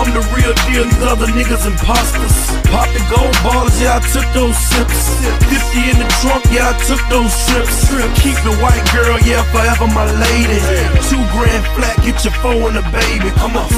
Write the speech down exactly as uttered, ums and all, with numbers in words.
I'm the real deal, these other niggas imposters. Pop the gold ballers, yeah, I took those sips. Fifty in the trunk, yeah, I took those trips. Keep the white girl, yeah, forever my lady. Two grand flat, get your four and a baby, come on.